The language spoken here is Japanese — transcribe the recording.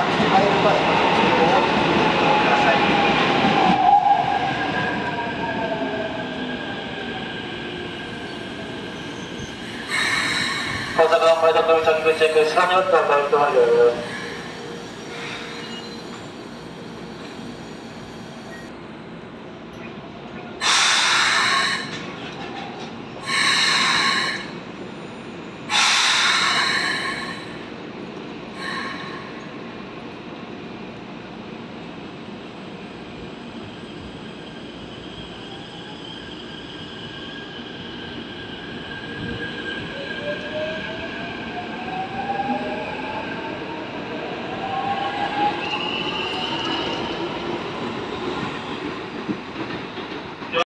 入る前のをください。大阪の前田組着口チェック、下にあった場合となります。